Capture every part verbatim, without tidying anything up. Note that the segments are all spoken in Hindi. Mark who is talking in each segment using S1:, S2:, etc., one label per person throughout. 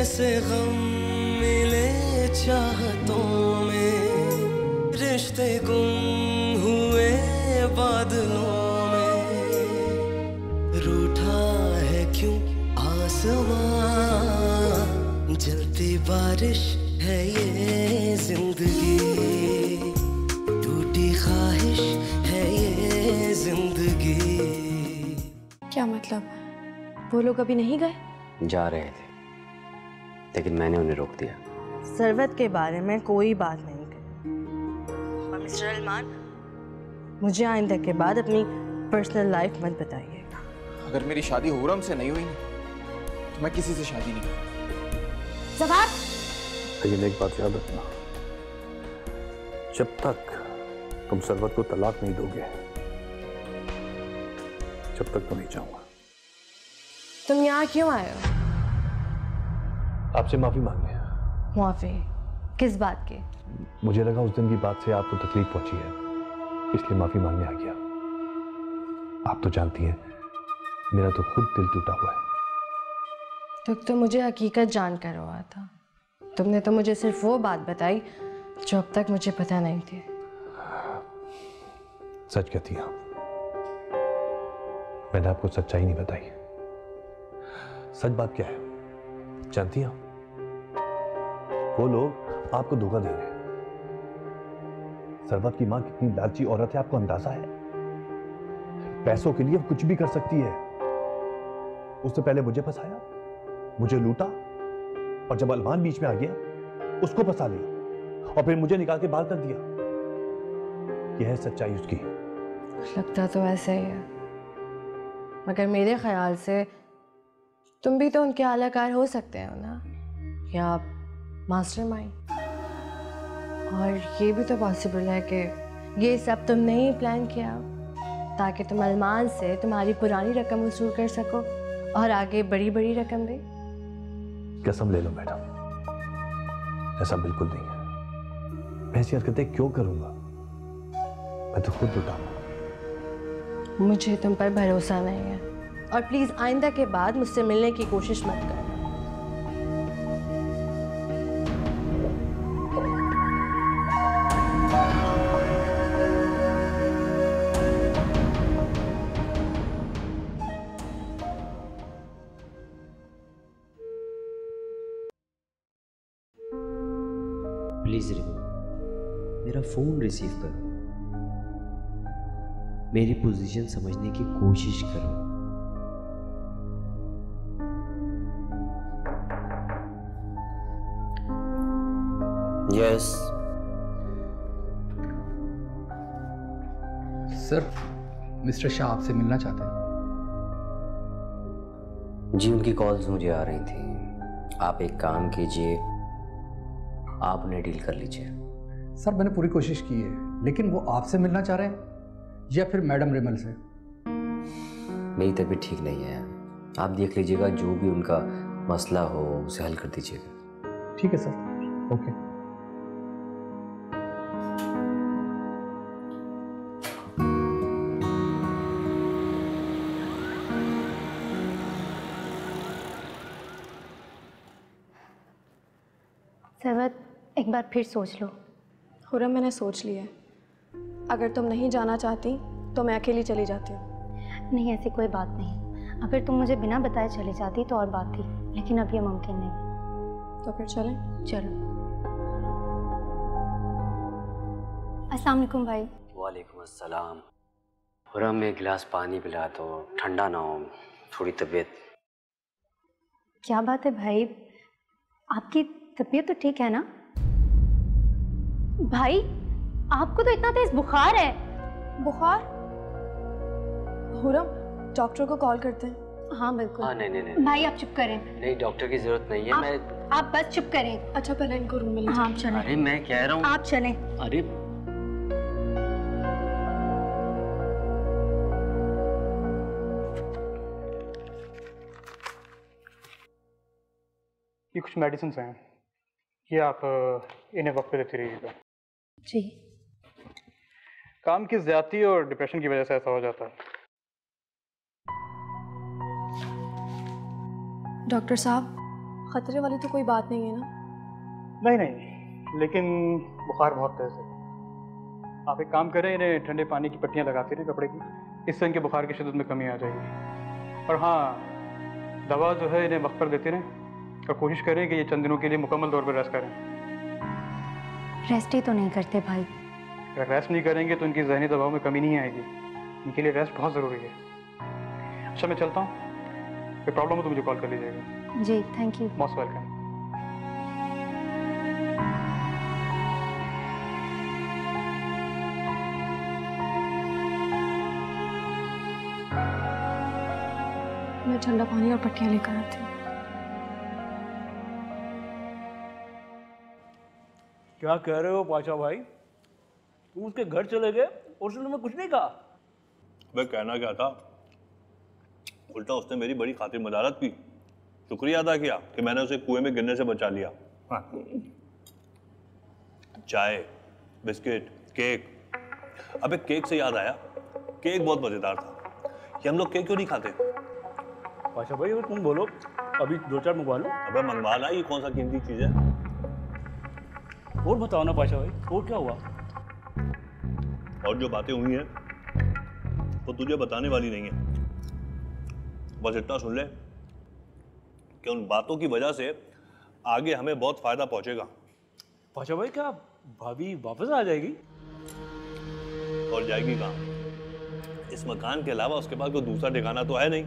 S1: कैसे गम मिले चाहतों में, रिश्ते गुम हुए बादलों में, रूठा है क्यों आसमां, जलती बारिश है ये जिंदगी, टूटी ख्वाहिश है ये जिंदगी।
S2: क्या मतलब, वो लोग अभी नहीं गए?
S3: जा रहे थे, लेकिन मैंने उन्हें रोक दिया।
S4: सरवत के बारे में कोई बात नहीं कही। और मिस्टर अरमान, मुझे आइंदा के बाद अपनी पर्सनल लाइफ मत बताइएगा।
S5: अगर मेरी शादी हुरम से नहीं हुई तो मैं किसी से शादी नहीं करूँ।
S6: जवार,
S7: लेकिन एक बात याद रखना, जब तक तुम सरवत को तलाक नहीं दोगे, जब तक तो नहीं चाहूंगा।
S2: तुम यहाँ क्यों आए हो?
S7: आपसे माफी मांगने।
S2: माफी किस बात की?
S7: मुझे लगा उस दिन की बात से आपको तकलीफ पहुंची है, इसलिए माफी मांगने आ गया। आप तो जानती हैं, मेरा तो खुद दिल टूटा हुआ है।
S2: तो, तो मुझे हकीकत जानकर हुआ था। तुमने तो मुझे सिर्फ वो बात बताई जो अब तक मुझे पता नहीं थी।
S7: सच कहती हैं, मैंने आपको सच्चाई नहीं बताई। सच बात क्या है जानती हैं? वो लोग आपको धोखा दे रहे हैं। सरवत की मां कितनी लालची औरत है, आपको अंदाजा है? पैसों के लिए वो कुछ भी कर सकती है। उससे पहले मुझे फंसाया, मुझे लूटा, और जब अलमान बीच में आ गया उसको फंसा लिया, और फिर मुझे निकाल के बाहर कर दिया। यह है सच्चाई उसकी।
S2: लगता तो ऐसा ही है, मगर मेरे ख्याल से तुम भी तो उनके आलाकार हो सकते हो ना, या मास्टरमाइंड। और ये भी तो पॉसिबल है कि ये सब तुमने ही प्लान किया ताकि तुम अलमान से तुम्हारी पुरानी रकम वसूल कर सको और आगे बड़ी बड़ी रकम भी।
S7: कसम ले लो मैडम, ऐसा बिल्कुल नहीं है। मैं ऐसी हरकतें क्यों करूंगा? मैं तो खुद लुटाऊंगा।
S2: मुझे तुम पर भरोसा नहीं है, और प्लीज आइंदा के बाद मुझसे मिलने की कोशिश मत करना।
S3: प्लीज रिमल, मेरा फोन रिसीव करो, मेरी पोजीशन समझने की कोशिश करो। यस
S8: सर, मिस्टर शाह आपसे मिलना चाहते हैं।
S3: जी, उनकी कॉल्स मुझे आ रही थी। आप एक काम कीजिए, आप उन्हें डील कर लीजिए।
S8: सर, मैंने पूरी कोशिश की है, लेकिन वो आपसे मिलना चाह रहे हैं या फिर मैडम रिमल से?
S3: मेरी तबीयत ठीक नहीं है, आप देख लीजिएगा, जो भी उनका मसला हो उसे हल कर दीजिएगा।
S8: ठीक है सर, ओके।
S6: सरवत, एक बार फिर सोच लो।
S2: हुरम, मैंने सोच लिया है। अगर तुम नहीं जाना चाहती तो मैं अकेली चली जाती हूँ।
S6: नहीं, ऐसी कोई बात नहीं। अगर तुम मुझे बिना बताए चली जाती तो और बात थी, लेकिन अब ये मुमकिन नहीं।
S2: तो फिर चलें?
S6: चलो। अस्सलाम वालेकुम भाई।
S3: वालेकुम अस्सलाम। हुरम, एक गिलास पानी पिला दो, ठंडा ना हो, थोड़ी तबीयत।
S6: क्या बात है भाई, आपकी तबीयत तो ठीक है ना? भाई, आपको तो इतना तेज बुखार है।
S2: बुखार? हुरम, डॉक्टर को कॉल करते हैं।
S6: हाँ बिल्कुल।
S3: हाँ, नहीं नहीं नहीं
S6: भाई आप चुप करें।
S3: नहीं, डॉक्टर की जरूरत नहीं है।
S6: आप,
S3: मैं
S6: आप बस चुप करें।
S2: अच्छा, पहले इनको रूम में ले
S6: हाँ, आप चलें।
S3: अरे मैं कह रहा हूँ
S6: आप चलें।
S3: अरे
S9: ये कुछ मेडिसिन हैं, ये आप इन्हें वक्त पे देती रहिएगा।
S6: जी।
S9: काम की ज्यादती और डिप्रेशन की वजह से ऐसा हो जाता है।
S2: डॉक्टर साहब, खतरे वाली तो कोई बात नहीं है ना?
S9: नहीं नहीं, लेकिन बुखार बहुत तेज है। आप एक काम करें, इन्हें ठंडे पानी की पट्टियाँ लगाते रहे कपड़े की, इससे इनके बुखार की शिद्दत में कमी आ जाएगी। और हाँ, दवा जो है इन्हें वक्त पर देते रहें और कोशिश करें कि ये चंद दिनों के लिए मुकम्मल तौर पर रेस्ट करें।
S6: रेस्ट ही तो नहीं करते भाई।
S9: अगर रेस्ट नहीं करेंगे तो इनकी जहनी दबाव में कमी नहीं आएगी। इनके लिए रेस्ट बहुत ज़रूरी है। अच्छा मैं चलता हूँ, कोई प्रॉब्लम हो तो मुझे कॉल कर लीजिएगा।
S6: जी थैंक यू।
S9: Most welcome.
S2: मैं ठंडा पानी और पट्टियाँ लेकर आती हूँ।
S10: क्या कह रहे हो पाशा भाई? तुम उसके घर चले गए और उसने तुम्हें कुछ नहीं कहा?
S7: मैं कहना क्या था, उल्टा उसने मेरी बड़ी खातिर मदारत की, शुक्रिया अदा किया कि मैंने उसे कुएं में गिरने से बचा लिया। हाँ। चाय, बिस्किट, केक। अबे केक से याद आया, केक बहुत मजेदार था। ये हम लोग केक क्यों नहीं खाते?
S10: पाशा भाई अगर तुम बोलो अभी दो चार मंगवा लो।
S7: अबे मंगवा ला, ये कौन सा कीमती चीज है?
S10: और बताओ ना पाशा भाई, और क्या हुआ?
S7: और जो बातें हुई हैं वो तुझे बताने वाली नहीं है। बस इतना सुन ले कि उन बातों की वजह से आगे हमें बहुत फायदा पहुंचेगा।
S10: पाशा भाई क्या भाभी वापस आ जाएगी?
S7: और जाएगी कहाँ? इस मकान के अलावा उसके पास कोई दूसरा ठिकाना तो है नहीं।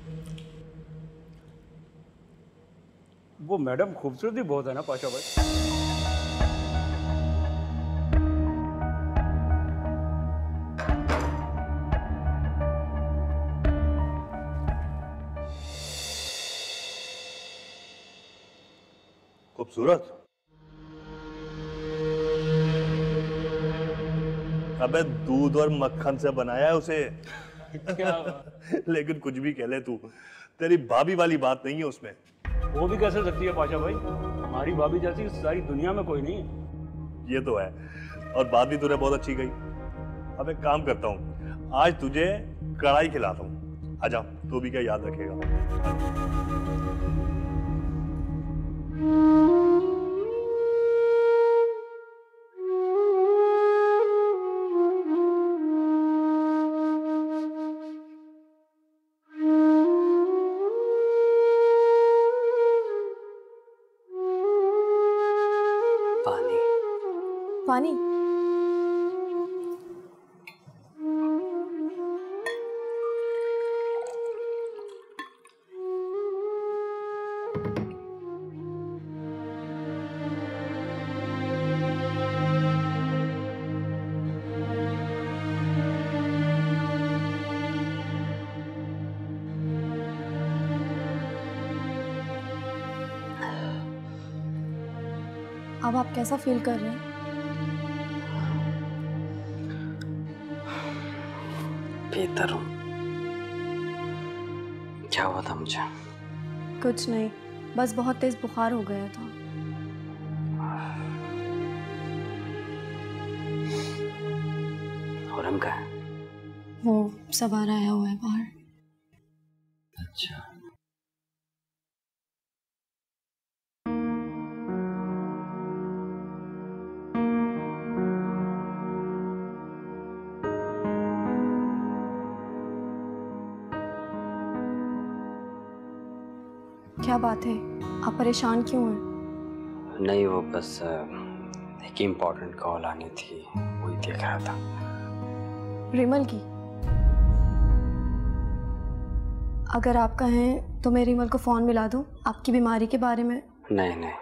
S10: वो मैडम खूबसूरत ही बहुत है ना पाशा भाई।
S7: खूबसूरत? अबे दूध और मक्खन से बनाया है उसे।
S10: क्या?
S7: लेकिन कुछ भी कह ले तू, तेरी भाभी वाली बात नहीं है उसमें।
S10: वो भी कैसे सकती है पाशा भाई? हमारी भाभी जैसी सारी दुनिया में कोई नहीं है।
S7: ये तो है, और बात भी तूने बहुत अच्छी कही। अब एक काम करता हूँ, आज तुझे कढ़ाई खिलाता हूँ। आजा, तू भी क्या याद रखेगा।
S3: पानी
S2: पानी? अब आप कैसा फील कर रहे हैं?
S3: बेहतर हूँ। क्या हुआ था मुझे?
S2: कुछ नहीं, बस बहुत तेज बुखार हो गया था।
S3: हुरम का है?
S2: वो सवार आया हुआ है बाहर।
S3: अच्छा।
S2: क्या बात है, आप परेशान क्यों हैं?
S3: नहीं, वो बस एक इम्पोर्टेंट कॉल आनी थी, वही देख रहा था।
S2: रिमल की? अगर आप कहें तो मैं रिमल को फोन मिला दूं आपकी बीमारी के बारे में?
S3: नहीं नहीं,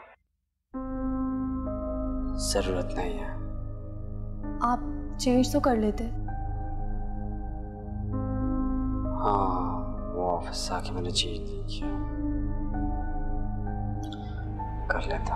S3: जरूरत नहीं है।
S2: आप चेंज तो कर लेते।
S3: हाँ, वो ऑफिस आके मैंने चेंज नहीं किया, कर लेता।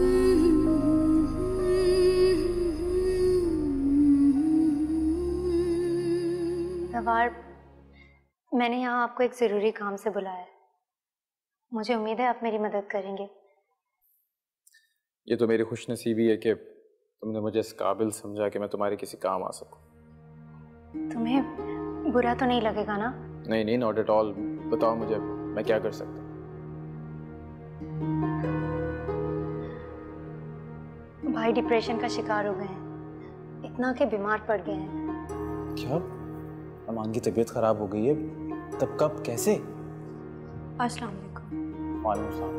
S6: जवार, मैंने यहाँ आपको एक ज़रूरी काम से बुलाया है। मुझे उम्मीद है आप मेरी मदद करेंगे।
S5: ये तो मेरी खुशनसीबी है कि तुमने मुझे इस काबिल समझा कि मैं तुम्हारे किसी काम आ सकूं।
S6: तुम्हें बुरा तो नहीं लगेगा ना?
S5: नहीं नहीं, नॉट एट ऑल। बताओ मुझे, मैं क्या कर सकता हूँ?
S6: भाई डिप्रेशन का शिकार हो गए हैं, इतना के बीमार पड़ गए हैं।
S5: क्या? अमान की तबीयत खराब हो गई है? तब कब, कैसे?
S6: अस्सलाम वालेकुम।
S5: वालेकुम सलाम।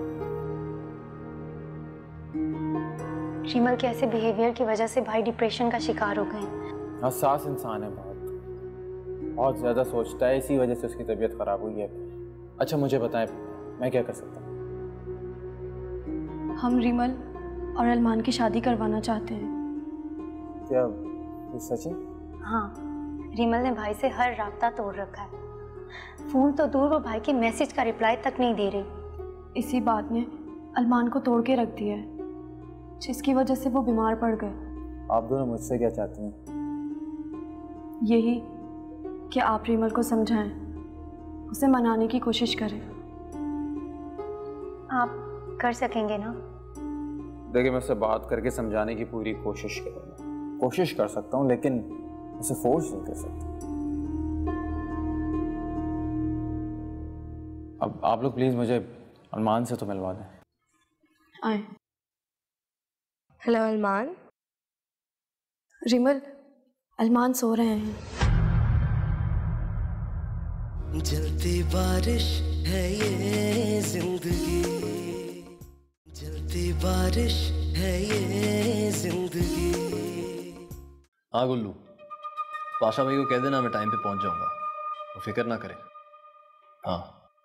S6: रिमल के ऐसे बिहेवियर की वजह से भाई डिप्रेशन का शिकार हो गए हैं।
S5: हसास इंसान है, बहुत बहुत ज़्यादा सोचता है, इसी वजह से उसकी तबीयत खराब हुई है। अच्छा मुझे बताएं, मैं क्या कर सकता हूँ?
S11: हम रिमल और अरमान की शादी करवाना चाहते हैं।
S5: क्या ये सच है?
S6: हाँ, रिमल ने भाई से हर राब्ता तोड़ रखा है। फोन तो दूर, वो भाई के मैसेज का रिप्लाई तक नहीं दे रही।
S11: इसी बात ने अरमान को तोड़ के रख दिया है, जिसकी वजह से वो बीमार पड़ गए।
S5: आप दोनों मुझसे क्या चाहती हैं?
S11: यही कि आप रिमल को समझाएं, उसे मनाने की कोशिश करें।
S6: आप कर सकेंगे ना?
S5: देखिए, मैं उससे बात करके समझाने की पूरी कोशिश करूँगा, कोशिश कर सकता हूँ, लेकिन उसे फोर्स नहीं कर सकता। अब आप लोग प्लीज मुझे अरमान से तो मिलवा दें।
S11: आए।
S4: हेलो अरमान।
S11: रिमल, अरमान सो रहे हैं।
S1: जलती बारिश है ये जिंदगी, जलती बारिश है ये जिंदगी।
S7: हाँ गुल्लू, पाशा भाई को कह देना मैं टाइम पे पहुंच जाऊंगा, वो फिक्र ना करें। हाँ।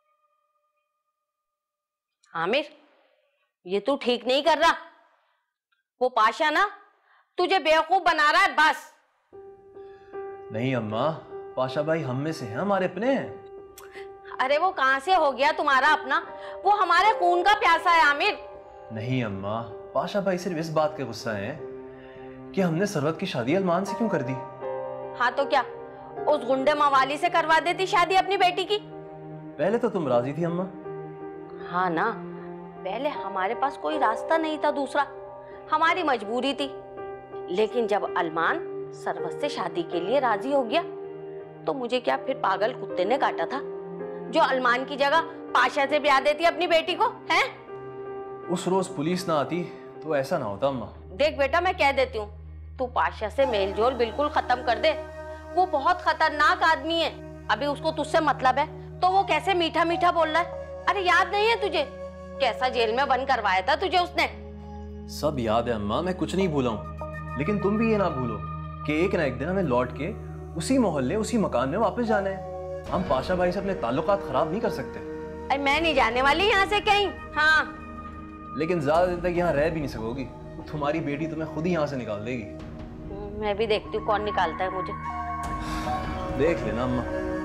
S12: आमिर, ये तू ठीक नहीं कर रहा। वो पाशा ना तुझे बेवकूफ बना रहा है बस।
S7: नहीं अम्मा, पाशा भाई हम में से हैं, हमारे अपने हैं।
S12: अरे वो कहां से हो गया तुम्हारा अपना? वो हमारे खून का प्यासा है आमिर।
S7: नहीं अम्मा, पाशा भाई सिर्फ इस बात के गुस्सा हैं कि हमने सरवत की शादी अरमान से क्यों कर दी।
S12: हाँ तो क्या, उस गुंडे मवाली से करवा देती शादी अपनी बेटी की?
S7: पहले तो तुम राजी थी अम्मा।
S12: हाँ ना, पहले हमारे पास कोई रास्ता नहीं था दूसरा, हमारी मजबूरी थी। लेकिन जब अरमान सरवत से शादी के लिए राजी हो गया तो मुझे क्या फिर पागल कुत्ते ने काटा था जो अरमान की जगह पाशा से ब्याह देती अपनी बेटी को, हैं?
S7: उस रोज पुलिस ना आती तो ऐसा ना होता अम्मा।
S12: देख बेटा, मैं कह देती हूँ, तू पाशा से मेल जोल बिल्कुल खत्म कर दे। वो बहुत खतरनाक आदमी है। अभी उसको तुझसे मतलब है तो वो कैसे मीठा मीठा बोल रहा है। अरे याद नहीं है तुझे कैसा जेल में बंद करवाया था तुझे उसने?
S7: सब याद है अम्मा, मैं कुछ नहीं भूला हूँ। लेकिन तुम भी ये ना भूलो कि एक ना एक दिन हमें लौट के उसी मोहल्ले उसी मकान में वापस जाना है। हम पाशा भाई से अपने ताल्लुकात खराब नहीं कर सकते।
S12: अरे मैं नहीं जाने वाली यहाँ से कहीं। हाँ,
S7: लेकिन ज्यादा दिन तक यहाँ रह भी नहीं सकोगी, तुम्हारी बेटी तुम्हें खुद ही यहाँ से निकाल देगी।
S12: मैं भी देखती हूँ कौन निकालता है मुझे।
S7: देख लेना अम्मा।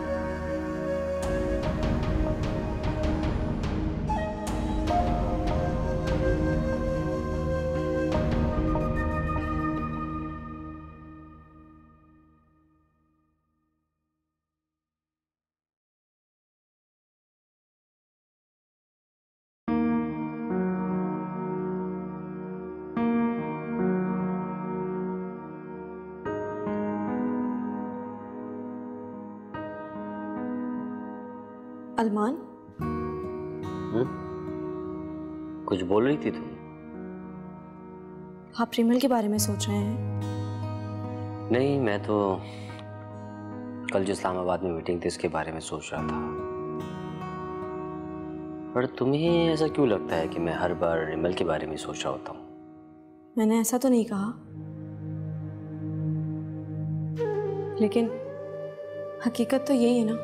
S11: अरमान,
S3: कुछ बोल रही थी तुम?
S11: आप रिमल के बारे में सोच रहे हैं?
S3: नहीं, मैं तो कल जो इस्लामाबाद में मीटिंग थी इसके बारे में सोच रहा था। पर तुम्हें ऐसा क्यों लगता है कि मैं हर बार रिमल के बारे में सोच रहा होता हूँ?
S11: मैंने ऐसा तो नहीं कहा, लेकिन हकीकत तो यही है ना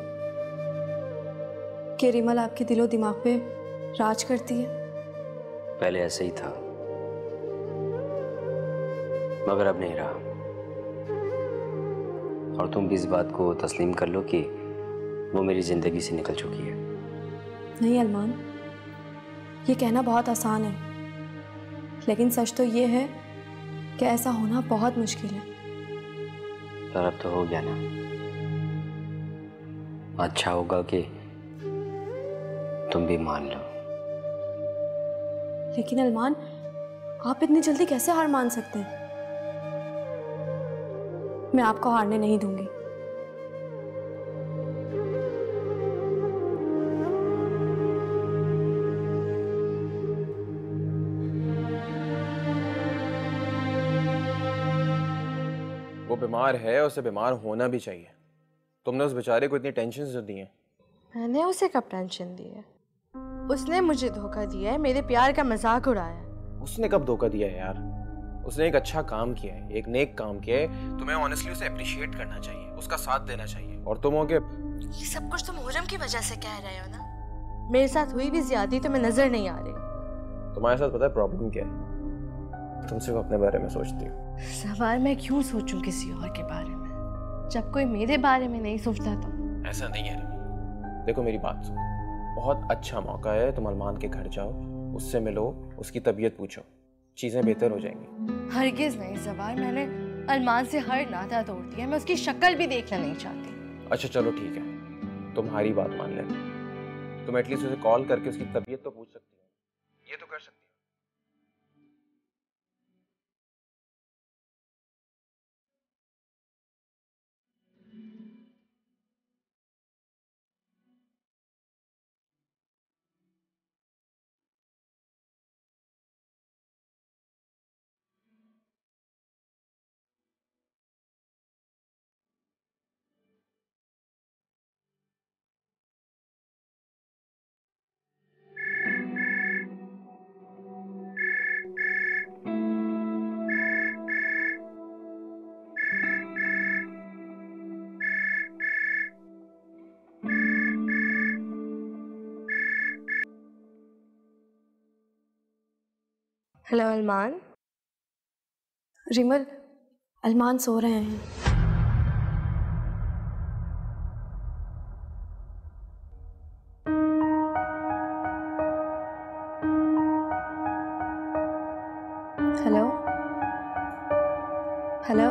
S11: कि रिमल आपके दिलो दिमाग पे राज करती है।
S3: पहले ऐसे ही था, मगर अब नहीं रहा। और तुम भी इस बात को तस्लीम कर लो कि वो मेरी जिंदगी से निकल चुकी है।
S11: नहीं अरमान, ये कहना बहुत आसान है, लेकिन सच तो ये है कि ऐसा होना बहुत मुश्किल है।
S3: पर अब तो हो गया ना। अच्छा होगा कि तुम भी मान लो।
S11: लेकिन अरमान, आप इतनी जल्दी कैसे हार मान सकते हैं? मैं आपको हारने नहीं दूंगी।
S5: बीमार है, उसे बीमार होना भी चाहिए। तुमने उस बेचारे को इतनी टेंशन जो दी है।
S4: मैंने उसे कब टेंशन दी है? उसने मुझे धोखा दिया है, मेरे प्यार का मजाक उड़ाया है।
S5: उसने कब धोखा दिया है यार? उसने एक अच्छा काम किया है, एक नेक काम किया है। तुम्हें ऑनेस्टली उसे अप्रिशिएट करना चाहिए, उसका साथ देना चाहिए। और तुम हो के
S4: ये सब कुछ तुम हुरम की वजह से कह रहे हो ना? मेरे साथ हुई भी ज्यादती तुम्हें नजर नहीं आ रही।
S5: तुम्हारे साथ पता है प्रॉब्लम क्या है? तुम सिर्फ अपने बारे में सोचती हो।
S4: सवार मैं क्यों सोचूं किसी और के बारे में, जब कोई मेरे बारे में नहीं सोचता तो?
S5: ऐसा नहीं है रिमी। देखो मेरी बात सुनो, बहुत अच्छा मौका है, तुम अरमान के घर जाओ, उससे मिलो, उसकी तबीयत पूछो, चीजें बेहतर हो जाएंगी।
S4: हरगिज नहीं ज़वार, मैंने अरमान से हर नाता तोड़ दिया। मैं उसकी शक्ल भी देखना नहीं चाहती।
S5: अच्छा चलो ठीक है, तुम्हारी बात मान लेते। तुम एटलीस्ट उसे कॉल करके उसकी तबीयत तो पूछ सकती हो, ये तो कर सकती हो।
S4: हेलो अरमान।
S11: रिमल, अरमान सो रहे हैं। हेलो हेलो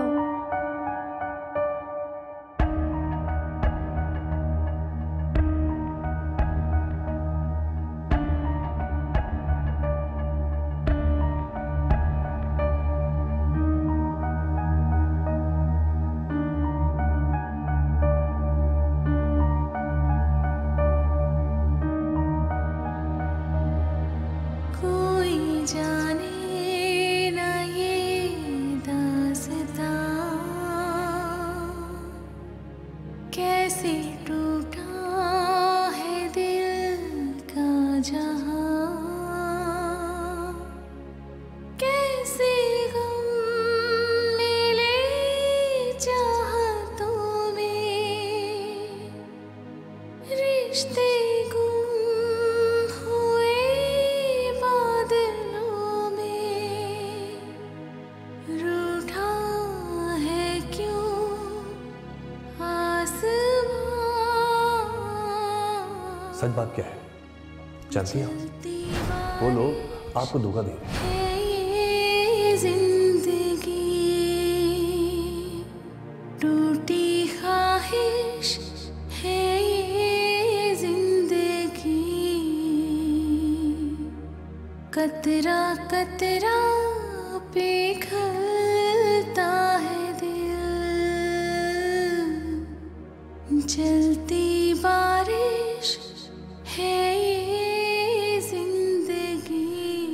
S7: सच बात क्या है? जानती हैं आप, वो लोग आपको धोखा दे रहे हैं।
S1: जिंदगी टूटी ख्वाहिश है ये जिंदगी, कतरा कतरा पिघलता है दिल, जलती बारिश है ये जिंदगी।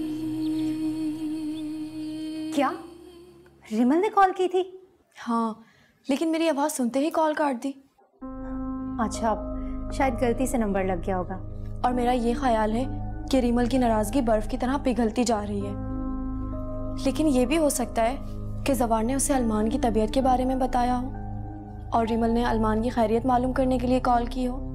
S6: क्या रिमल ने कॉल की थी?
S11: हाँ, लेकिन मेरी आवाज़ सुनते ही कॉल काट दी।
S6: अच्छा, शायद गलती से नंबर लग गया होगा।
S11: और मेरा ये ख्याल है कि रिमल की नाराज़गी बर्फ़ की तरह पिघलती जा रही है। लेकिन ये भी हो सकता है कि ज़वार ने उसे अरमान की तबीयत के बारे में बताया हो और रिमल ने अरमान की खैरियत मालूम करने के लिए कॉल की हो।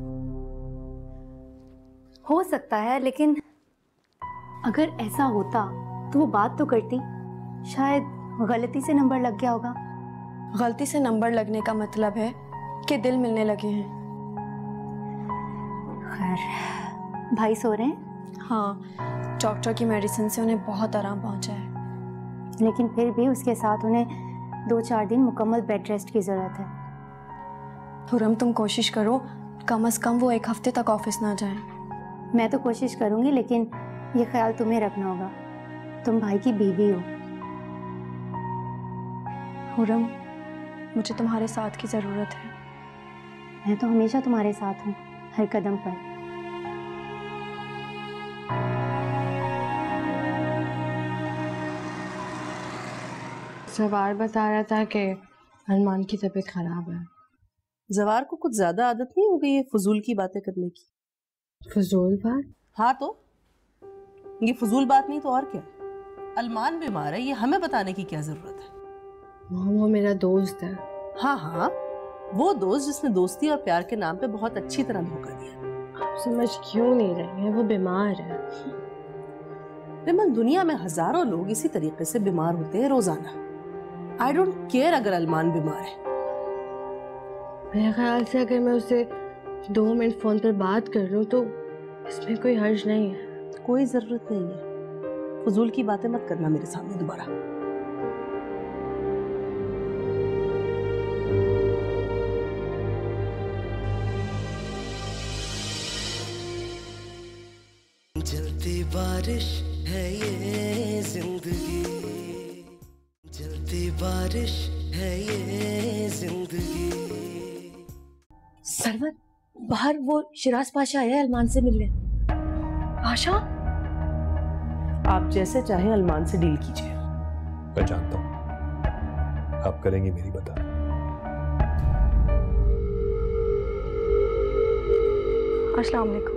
S6: हो सकता है, लेकिन अगर ऐसा होता तो वो बात तो करती। शायद गलती से नंबर लग गया होगा।
S11: गलती से नंबर लगने का मतलब है कि दिल मिलने लगे हैं।
S6: खैर, भाई सो रहे हैं?
S11: हाँ, डॉक्टर की मेडिसिन से उन्हें बहुत आराम पहुंचा है।
S6: लेकिन फिर भी उसके साथ उन्हें दो चार दिन मुकम्मल बेड रेस्ट की ज़रूरत है।
S11: हुरम, तुम कोशिश करो कम से कम वो एक हफ्ते तक ऑफिस ना जाएं।
S6: मैं तो कोशिश करूंगी, लेकिन ये ख्याल तुम्हें रखना होगा, तुम भाई की बीवी हो।
S11: हुरम, मुझे तुम्हारे साथ की ज़रूरत है।
S6: मैं तो हमेशा तुम्हारे साथ हूँ, हर कदम पर।
S2: ज़वार बता रहा था कि अरमान की तबीयत खराब है।
S4: जवार को कुछ ज्यादा आदत नहीं हो गई है फजूल की बातें करने की?
S2: फजूल बात?
S4: हाँ तो ये फजूल बात नहीं तो और क्या? अरमान बीमार है, ये हमें बताने की क्या जरूरत है?
S2: वो मेरा दोस्त है।
S4: हाँ हाँ, वो दोस्त जिसने दोस्ती और प्यार के नाम पे बहुत अच्छी तरह धोखा दिया।
S2: आप समझ क्यों नहीं रहे हैं? वो बीमार है।
S4: रिमल, दुनिया में हजारों लोग इसी तरीके से बीमार होते हैं रोजाना। आई डोंट केयर अगर अरमान बीमार है।
S2: मेरे ख्याल से अगर मैं उससे दो मिनट फोन पर बात कर लूं तो इसमें कोई हर्ज नहीं है।
S4: कोई जरूरत नहीं है, फजूल की बातें मत करना मेरे सामने दोबारा।
S1: जलती बारिश है ये जिंदगी, जलती बारिश है ये जिंदगी।
S11: सरवत, बाहर वो शिराज पाशा आया है अरमान से मिलने। पाशा?
S4: आप जैसे चाहें अरमान से डील कीजिए।
S7: मैं जानता हूं आप करेंगी मेरी बता।
S11: अस्सलाम वालेकुम।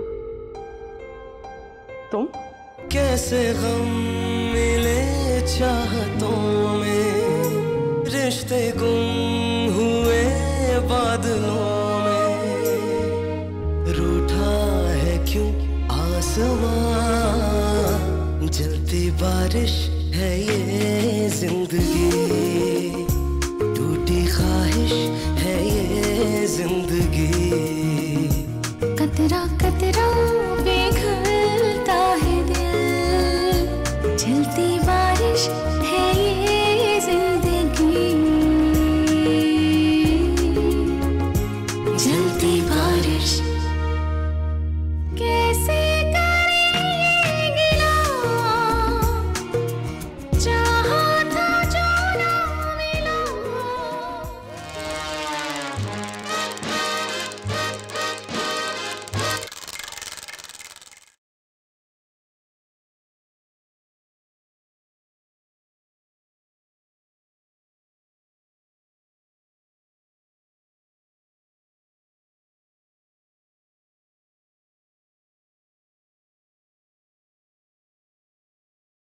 S4: तुम
S1: कैसे गम मिले चाहतों में, रिश्ते गुम हुए बादलों में, रूठा है क्यों आसमां, जलती बारिश है ये जिंदगी, टूटी ख्वाहिश है ये जिंदगी।